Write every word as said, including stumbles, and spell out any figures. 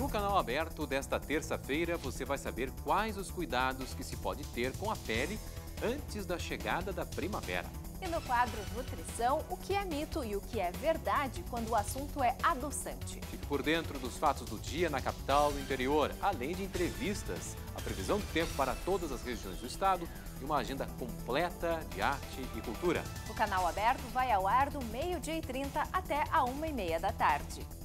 No canal aberto desta terça-feira, você vai saber quais os cuidados que se pode ter com a pele antes da chegada da primavera. E no quadro Nutrição, o que é mito e o que é verdade quando o assunto é adoçante. Fique por dentro dos fatos do dia na capital e no interior, além de entrevistas, a previsão do tempo para todas as regiões do estado e uma agenda completa de arte e cultura. O canal aberto vai ao ar do meio-dia e trinta até a uma e meia da tarde.